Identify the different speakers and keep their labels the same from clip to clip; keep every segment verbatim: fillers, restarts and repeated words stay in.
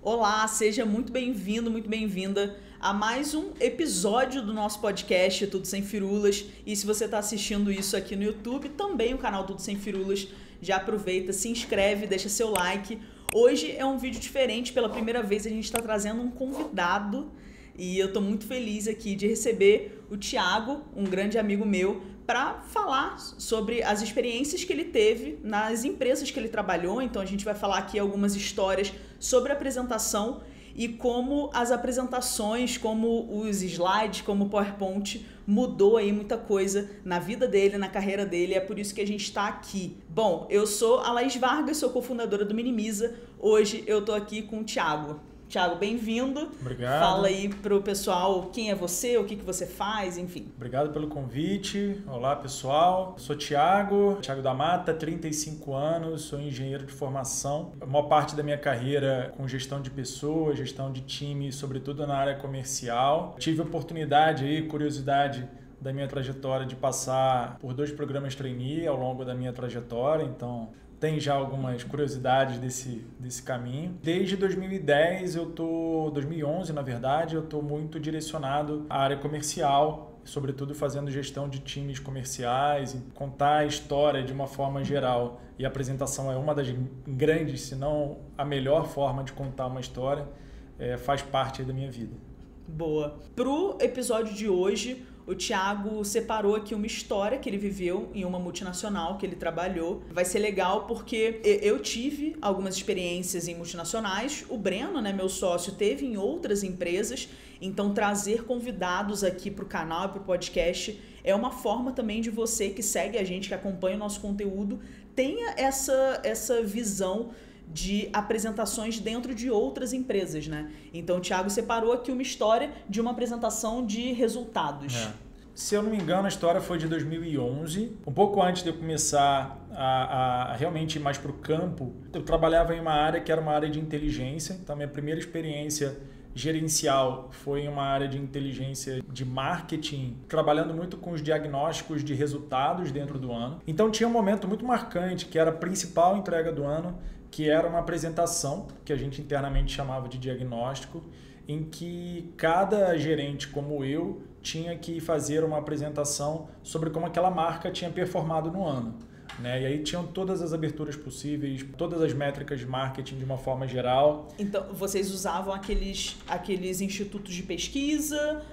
Speaker 1: Olá, seja muito bem-vindo, muito bem-vinda a mais um episódio do nosso podcast Tudo Sem Firulas. E se você está assistindo isso aqui no YouTube, também o canal Tudo Sem Firulas, já aproveita, se inscreve, deixa seu like. Hoje é um vídeo diferente, pela primeira vez a gente está trazendo um convidado e eu estou muito feliz aqui de receber o Thiago, um grande amigo meu, para falar sobre as experiências que ele teve nas empresas que ele trabalhou. Então a gente vai falar aqui algumas histórias sobre apresentação e como as apresentações, como os slides, como o PowerPoint mudou aí muita coisa na vida dele, na carreira dele. É por isso que a gente está aqui. Bom, eu sou a Laís Vargas, sou cofundadora do Minimiza. Hoje eu tô aqui com o Thiago. Thiago, bem-vindo.
Speaker 2: Obrigado.
Speaker 1: Fala aí pro pessoal quem é você, o que, que você faz, enfim.
Speaker 2: Obrigado pelo convite. Olá, pessoal. Sou Thiago, Thiago da Mata, trinta e cinco anos, sou engenheiro de formação. A maior parte da minha carreira com gestão de pessoas, gestão de time, sobretudo na área comercial. Tive oportunidade e curiosidade da minha trajetória de passar por dois programas trainee ao longo da minha trajetória, então tem já algumas curiosidades desse, desse caminho. Desde dois mil e dez, eu tô, dois mil e onze na verdade, eu estou muito direcionado à área comercial, sobretudo fazendo gestão de times comerciais, contar a história de uma forma geral. E a apresentação é uma das grandes, se não a melhor forma de contar uma história, é, faz parte da minha vida.
Speaker 1: Boa. Pro episódio de hoje, o Thiago separou aqui uma história que ele viveu em uma multinacional que ele trabalhou. Vai ser legal porque eu tive algumas experiências em multinacionais. O Breno, né, meu sócio, teve em outras empresas. Então, trazer convidados aqui pro canal e pro podcast é uma forma também de você que segue a gente, que acompanha o nosso conteúdo, tenha essa, essa visão de apresentações dentro de outras empresas, né? Então o Thiago separou aqui uma história de uma apresentação de resultados.
Speaker 2: É. Se eu não me engano, a história foi de dois mil e onze, um pouco antes de eu começar a, a realmente ir mais para o campo. Eu trabalhava em uma área que era uma área de inteligência, então minha primeira experiência gerencial foi em uma área de inteligência de marketing, trabalhando muito com os diagnósticos de resultados dentro do ano. Então tinha um momento muito marcante, que era a principal entrega do ano, que era uma apresentação, que a gente internamente chamava de diagnóstico, em que cada gerente, como eu, tinha que fazer uma apresentação sobre como aquela marca tinha performado no ano. Né? E aí tinham todas as aberturas possíveis, todas as métricas de marketing de uma forma geral.
Speaker 1: Então, vocês usavam aqueles, aqueles institutos de pesquisa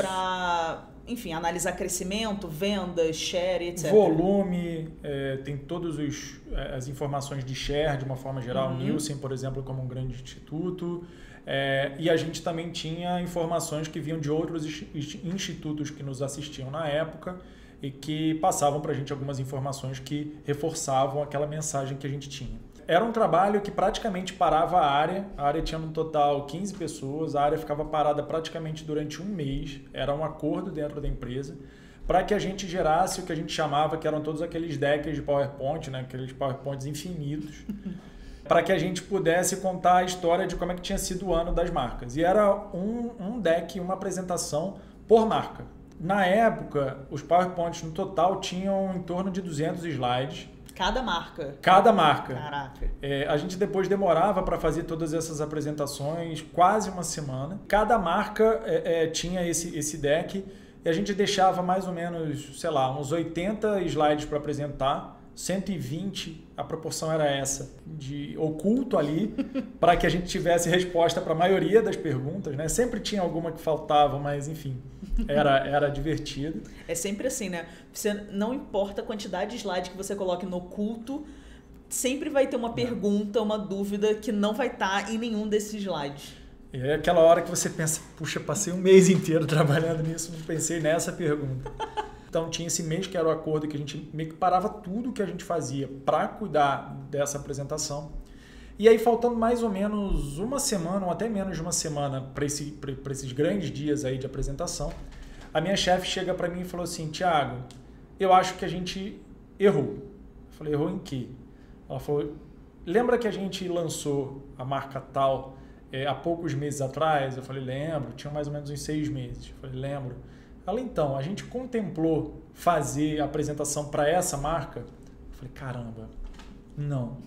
Speaker 1: para, enfim, analisar crescimento, vendas, share, etcétera.
Speaker 2: Volume, é, tem todas as informações de share de uma forma geral. Uhum. Nielsen, por exemplo, como um grande instituto. É, e a gente também tinha informações que vinham de outros institutos que nos assistiam na época e que passavam para a gente algumas informações que reforçavam aquela mensagem que a gente tinha. Era um trabalho que praticamente parava a área, a área tinha no total quinze pessoas, a área ficava parada praticamente durante um mês, era um acordo dentro da empresa, para que a gente gerasse o que a gente chamava, que eram todos aqueles decks de PowerPoint, né, aqueles PowerPoints infinitos, para que a gente pudesse contar a história de como é que tinha sido o ano das marcas. E era um, um deck, uma apresentação por marca. Na época, os PowerPoints no total tinham em torno de duzentos slides.
Speaker 1: Cada marca?
Speaker 2: Cada marca.
Speaker 1: Caraca.
Speaker 2: É, a gente depois demorava para fazer todas essas apresentações, quase uma semana. Cada marca é, é, tinha esse, esse deck e a gente deixava mais ou menos, sei lá, uns oitenta slides para apresentar, cento e vinte, a proporção era essa, de oculto ali, para que a gente tivesse resposta para a maioria das perguntas, né? Sempre tinha alguma que faltava, mas enfim, era, era divertido.
Speaker 1: É sempre assim, né? Você, não importa a quantidade de slide que você coloque no oculto, sempre vai ter uma pergunta, uma dúvida que não vai estar em nenhum desses slides.
Speaker 2: E é aquela hora que você pensa, puxa, passei um mês inteiro trabalhando nisso, não pensei nessa pergunta. Então tinha esse mês que era o acordo que a gente meio que parava tudo que a gente fazia para cuidar dessa apresentação. E aí faltando mais ou menos uma semana ou até menos de uma semana para esse, para esses grandes dias aí de apresentação, a minha chefe chega para mim e falou assim, Thiago, eu acho que a gente errou. Eu falei, errou em quê? Ela falou, lembra que a gente lançou a marca tal é, há poucos meses atrás? Eu falei, lembro, tinha mais ou menos uns seis meses. Eu falei, lembro. Ela, então, a gente contemplou fazer a apresentação para essa marca? Eu falei, caramba, não.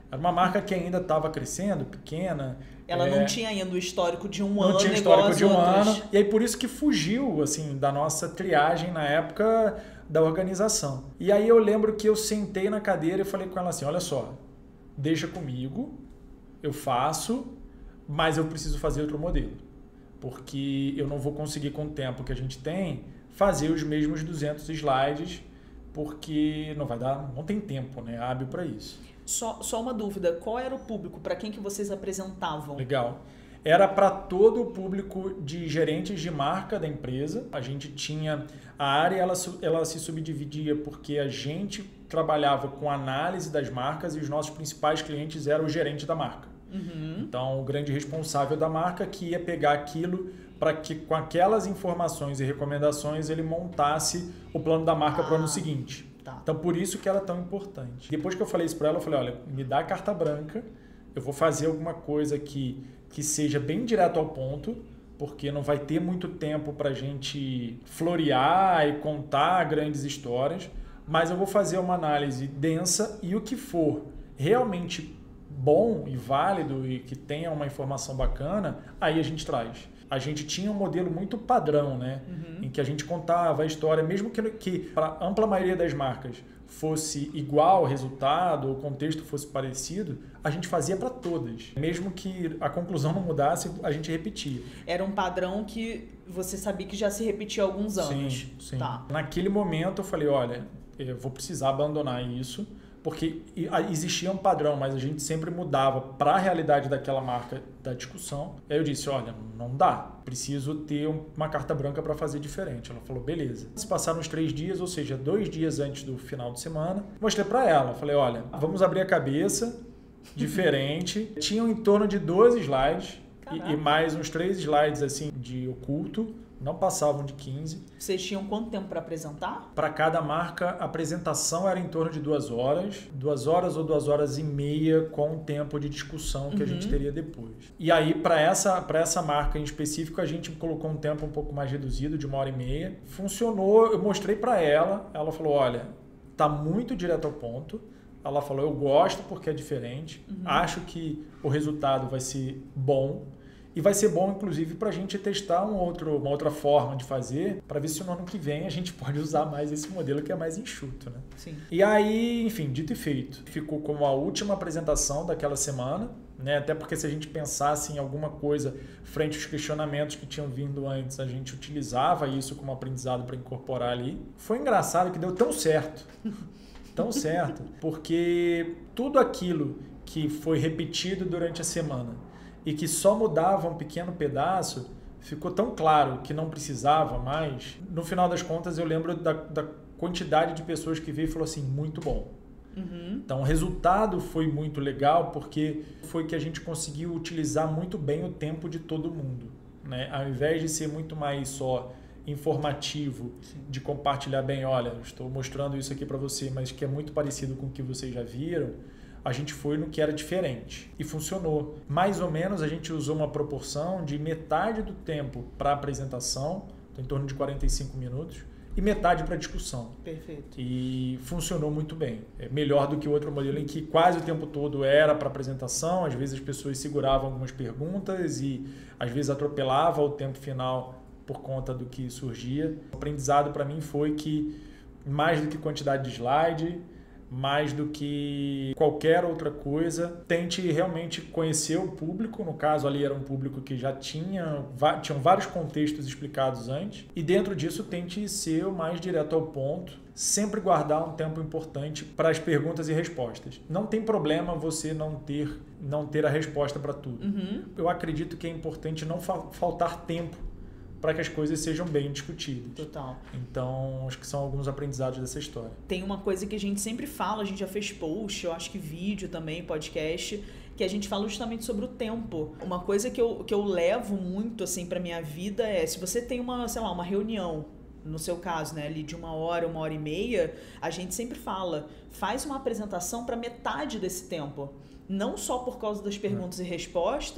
Speaker 2: Era uma marca que ainda estava crescendo, pequena.
Speaker 1: Ela
Speaker 2: é,
Speaker 1: não tinha ainda o histórico de um
Speaker 2: não
Speaker 1: ano.
Speaker 2: Não tinha histórico de um
Speaker 1: outras.
Speaker 2: ano. E aí por isso que fugiu, assim, da nossa triagem na época da organização. E aí eu lembro que eu sentei na cadeira e falei com ela assim, olha só, deixa comigo, eu faço, mas eu preciso fazer outro modelo. Porque eu não vou conseguir, com o tempo que a gente tem, fazer os mesmos duzentos slides, porque não vai dar, não tem tempo, né, hábil para isso.
Speaker 1: Só, só uma dúvida, qual era o público? Para quem que vocês apresentavam?
Speaker 2: Legal. Era para todo o público de gerentes de marca da empresa. A gente tinha a área, ela, ela se subdividia porque a gente trabalhava com análise das marcas e os nossos principais clientes eram o gerente da marca.
Speaker 1: Uhum.
Speaker 2: Então, o grande responsável da marca que ia pegar aquilo para que com aquelas informações e recomendações ele montasse o plano da marca ah. para o ano seguinte. Então, por isso que ela é tão importante. Depois que eu falei isso para ela, eu falei, olha, me dá a carta branca, eu vou fazer alguma coisa que, que seja bem direto ao ponto, porque não vai ter muito tempo para a gente florear e contar grandes histórias, mas eu vou fazer uma análise densa e o que for realmente bom e válido e que tenha uma informação bacana, aí a gente traz. A gente tinha um modelo muito padrão, né? Uhum. Em que a gente contava a história, mesmo que, que para a ampla maioria das marcas fosse igual o resultado, o contexto fosse parecido, a gente fazia para todas. Mesmo que a conclusão não mudasse, a gente repetia.
Speaker 1: Era um padrão que você sabia que já se repetia há alguns anos.
Speaker 2: Sim, sim.
Speaker 1: Tá.
Speaker 2: Naquele momento eu falei, olha, eu vou precisar abandonar isso, porque existia um padrão, mas a gente sempre mudava para a realidade daquela marca da discussão. Aí eu disse, olha, não dá, preciso ter uma carta branca para fazer diferente. Ela falou, beleza. Se passaram uns três dias, ou seja, dois dias antes do final de semana, mostrei para ela, falei, olha, vamos abrir a cabeça, diferente. Tinham em torno de doze slides e, e mais uns três slides assim de oculto. Não passavam de quinze.
Speaker 1: Vocês tinham quanto tempo para apresentar?
Speaker 2: Para cada marca, a apresentação era em torno de duas horas. Duas horas ou duas horas e meia com o tempo de discussão que uhum. a gente teria depois. E aí, para essa, para essa marca em específico, a gente colocou um tempo um pouco mais reduzido, de uma hora e meia. Funcionou, eu mostrei para ela. Ela falou, olha, tá muito direto ao ponto. Ela falou, eu gosto porque é diferente. Uhum. Acho que o resultado vai ser bom. E vai ser bom, inclusive, para a gente testar um outro, uma outra forma de fazer, para ver se no ano que vem a gente pode usar mais esse modelo que é mais enxuto, né?
Speaker 1: Sim.
Speaker 2: E aí, enfim, dito e feito, ficou como a última apresentação daquela semana, né? Até porque se a gente pensasse em alguma coisa frente aos questionamentos que tinham vindo antes, a gente utilizava isso como aprendizado para incorporar ali. Foi engraçado que deu tão certo, tão certo, porque tudo aquilo que foi repetido durante a semana e que só mudava um pequeno pedaço, ficou tão claro que não precisava mais. No final das contas, eu lembro da, da quantidade de pessoas que veio e falou assim, muito bom. Uhum. Então, o resultado foi muito legal, porque foi que a gente conseguiu utilizar muito bem o tempo de todo mundo, né? Ao invés de ser muito mais só informativo, sim, de compartilhar bem, olha, estou mostrando isso aqui para você, mas que é muito parecido com o que vocês já viram, a gente foi no que era diferente e funcionou. Mais ou menos a gente usou uma proporção de metade do tempo para apresentação, em torno de quarenta e cinco minutos, e metade para discussão.
Speaker 1: Perfeito.
Speaker 2: E funcionou muito bem. É melhor do que o outro modelo em que quase o tempo todo era para apresentação, às vezes as pessoas seguravam algumas perguntas e às vezes atropelava o tempo final por conta do que surgia. O aprendizado para mim foi que mais do que quantidade de slide, mais do que qualquer outra coisa, tente realmente conhecer o público. No caso ali era um público que já tinha tinham vários contextos explicados antes, e dentro disso tente ser o mais direto ao ponto, sempre guardar um tempo importante para as perguntas e respostas. Não tem problema você não ter, não ter a resposta para tudo. Uhum. Eu acredito que é importante não fa- faltar tempo para que as coisas sejam bem discutidas.
Speaker 1: Total.
Speaker 2: Então, acho que são alguns aprendizados dessa história.
Speaker 1: Tem uma coisa que a gente sempre fala, a gente já fez post, eu acho que vídeo também, podcast, que a gente fala justamente sobre o tempo. Uma coisa que eu, que eu levo muito, assim, pra minha vida é, se você tem uma, sei lá, uma reunião, no seu caso, né, ali de uma hora, uma hora e meia, a gente sempre fala, faz uma apresentação para metade desse tempo. Não só por causa das perguntas é. e respostas,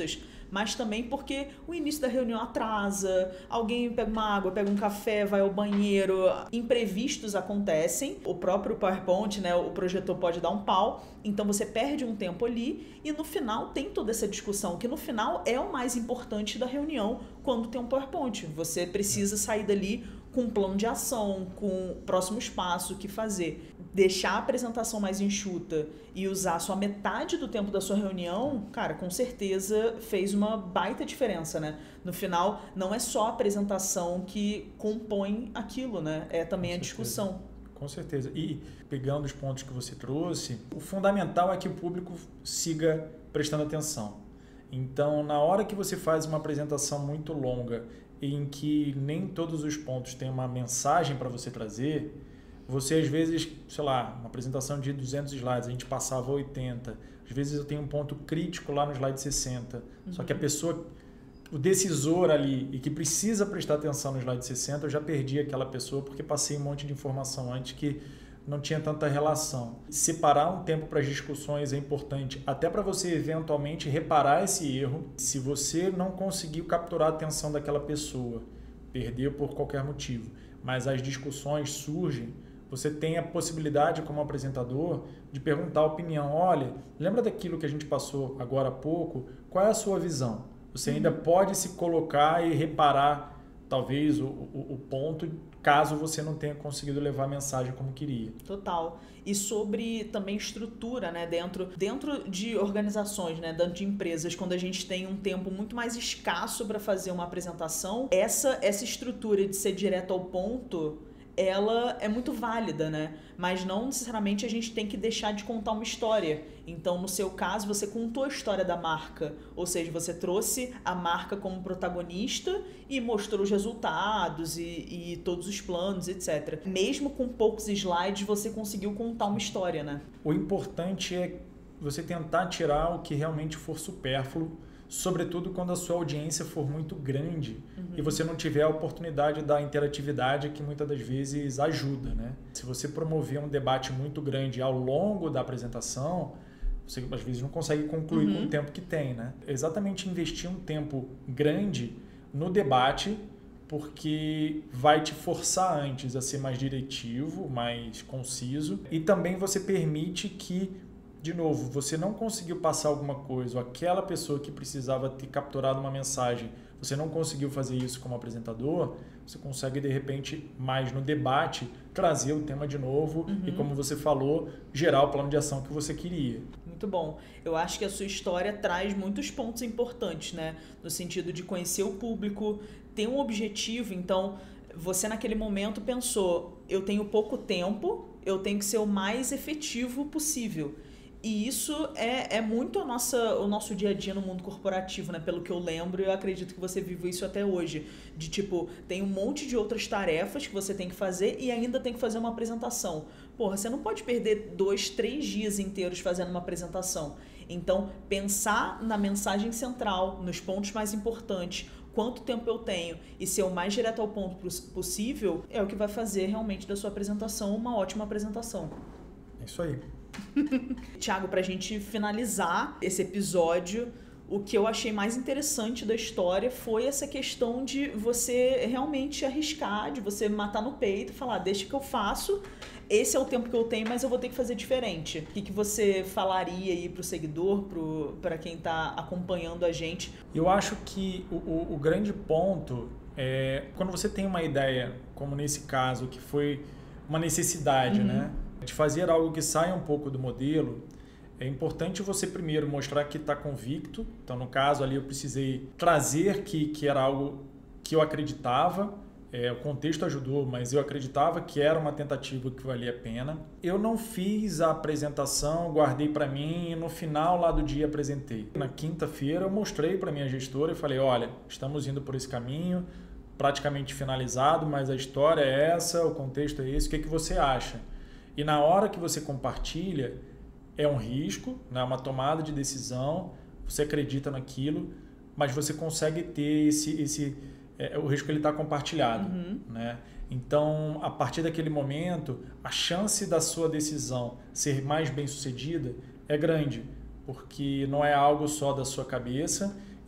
Speaker 1: mas também porque o início da reunião atrasa, alguém pega uma água, pega um café, vai ao banheiro, imprevistos acontecem, o próprio PowerPoint, né, o projetor pode dar um pau, então você perde um tempo ali e no final tem toda essa discussão, que no final é o mais importante da reunião quando tem um PowerPoint. Você precisa sair dali com um plano de ação, com o próximo passo, o que fazer. Deixar a apresentação mais enxuta e usar só metade do tempo da sua reunião, cara, com certeza fez uma baita diferença, né? No final, não é só a apresentação que compõe aquilo, né? É também a discussão.
Speaker 2: Com certeza. E pegando os pontos que você trouxe, o fundamental é que o público siga prestando atenção. Então, na hora que você faz uma apresentação muito longa, em que nem todos os pontos têm uma mensagem para você trazer, você às vezes, sei lá, uma apresentação de duzentos slides, a gente passava oitenta, às vezes eu tenho um ponto crítico lá no slide sessenta, uhum. Só que a pessoa, o decisor ali e que precisa prestar atenção no slide sessenta, eu já perdi aquela pessoa porque passei um monte de informação antes que não tinha tanta relação. Separar um tempo para as discussões é importante, até para você eventualmente reparar esse erro. Se você não conseguiu capturar a atenção daquela pessoa, perdeu por qualquer motivo, mas as discussões surgem, você tem a possibilidade como apresentador de perguntar a opinião. Olha, lembra daquilo que a gente passou agora há pouco? Qual é a sua visão? Você ainda pode se colocar e reparar talvez o, o, o ponto, caso você não tenha conseguido levar a mensagem como queria.
Speaker 1: Total. E sobre também estrutura, né? Dentro, dentro de organizações, né? Dentro de empresas, quando a gente tem um tempo muito mais escasso para fazer uma apresentação, essa, essa estrutura de ser direto ao ponto, ela é muito válida, né? Mas não necessariamente a gente tem que deixar de contar uma história. Então, no seu caso, você contou a história da marca, ou seja, você trouxe a marca como protagonista e mostrou os resultados e, e todos os planos, etcétera. Mesmo com poucos slides, você conseguiu contar uma história, né?
Speaker 2: O importante é você tentar tirar o que realmente for supérfluo, sobretudo quando a sua audiência for muito grande, uhum. E você não tiver a oportunidade da interatividade que muitas das vezes ajuda, né? Se você promover um debate muito grande ao longo da apresentação, você às vezes não consegue concluir uhum. com o tempo que tem, né? Exatamente investir um tempo grande no debate, porque vai te forçar antes a ser mais diretivo, mais conciso, e também você permite que, de novo, você não conseguiu passar alguma coisa, ou aquela pessoa que precisava ter capturado uma mensagem, você não conseguiu fazer isso como apresentador, você consegue, de repente, mais no debate, trazer o tema de novo uhum. e, como você falou, gerar o plano de ação que você queria.
Speaker 1: Muito bom. Eu acho que a sua história traz muitos pontos importantes, né? No sentido de conhecer o público, ter um objetivo. Então, você naquele momento pensou, eu tenho pouco tempo, eu tenho que ser o mais efetivo possível. E isso é, é muito a nossa, o nosso dia a dia no mundo corporativo, né? Pelo que eu lembro, eu acredito que você vive isso até hoje. De tipo, tem um monte de outras tarefas que você tem que fazer e ainda tem que fazer uma apresentação. Porra, você não pode perder dois, três dias inteiros fazendo uma apresentação. Então, pensar na mensagem central, nos pontos mais importantes, quanto tempo eu tenho e ser o mais direto ao ponto possível, é o que vai fazer realmente da sua apresentação uma ótima apresentação.
Speaker 2: É isso aí.
Speaker 1: Thiago, pra gente finalizar esse episódio, o que eu achei mais interessante da história foi essa questão de você realmente arriscar, de você matar no peito e falar, deixa que eu faço, esse é o tempo que eu tenho, mas eu vou ter que fazer diferente. O que, que você falaria aí pro seguidor, pro, pra quem tá acompanhando a gente?
Speaker 2: Eu acho que o, o, o grande ponto é quando você tem uma ideia, como nesse caso, que foi uma necessidade, uhum. né? De fazer algo que saia um pouco do modelo, é importante você primeiro mostrar que está convicto. Então, no caso ali, eu precisei trazer que, que era algo que eu acreditava, é, o contexto ajudou, mas eu acreditava que era uma tentativa que valia a pena. Eu não fiz a apresentação, guardei para mim e no final lá do dia apresentei. Na quinta-feira eu mostrei para minha gestora e falei, olha, estamos indo por esse caminho, praticamente finalizado, mas a história é essa, o contexto é esse, o que, que você acha? E na hora que você compartilha, é um risco, né? Uma tomada de decisão, você acredita naquilo, mas você consegue ter esse... esse é, o risco ele está compartilhado. Uhum. Né? Então, a partir daquele momento, a chance da sua decisão ser mais bem sucedida é grande, porque não é algo só da sua cabeça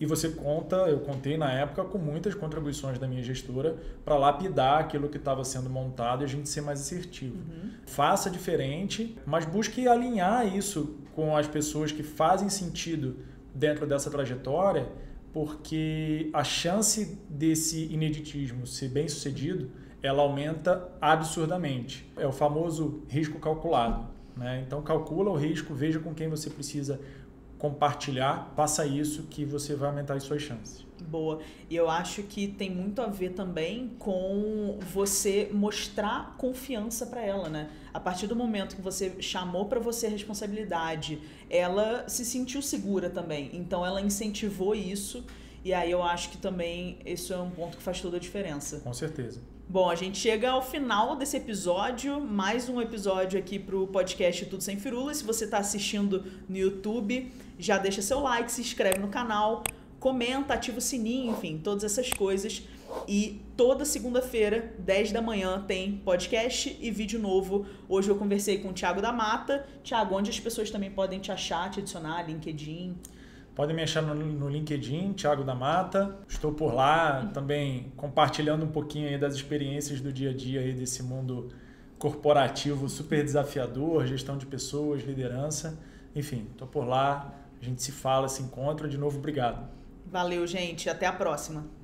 Speaker 2: e você conta, eu contei na época, com muitas contribuições da minha gestora para lapidar aquilo que estava sendo montado e a gente ser mais assertivo. Uhum. Faça diferente, mas busque alinhar isso com as pessoas que fazem sentido dentro dessa trajetória, porque a chance desse ineditismo ser bem sucedido, ela aumenta absurdamente. É o famoso risco calculado, né? Então calcula o risco, veja com quem você precisa compartilhar, faça isso que você vai aumentar as suas chances.
Speaker 1: Boa. E eu acho que tem muito a ver também com você mostrar confiança para ela, né? A partir do momento que você chamou para você a responsabilidade, ela se sentiu segura também. Então ela incentivou isso e aí eu acho que também isso é um ponto que faz toda a diferença.
Speaker 2: Com certeza.
Speaker 1: Bom, a gente chega ao final desse episódio, mais um episódio aqui pro podcast Tudo Sem Firulas. Se você está assistindo no YouTube, já deixa seu like, se inscreve no canal, comenta, ativa o sininho, enfim, todas essas coisas. E toda segunda-feira, dez da manhã, tem podcast e vídeo novo. Hoje eu conversei com o Thiago da Mata. Thiago, onde as pessoas também podem te achar, te adicionar, LinkedIn?
Speaker 2: Podem me achar no, no LinkedIn, Thiago da Mata. Estou por lá também compartilhando um pouquinho aí das experiências do dia a dia aí desse mundo corporativo super desafiador, gestão de pessoas, liderança. Enfim, estou por lá. A gente se fala, se encontra. De novo, obrigado.
Speaker 1: Valeu, gente. Até a próxima.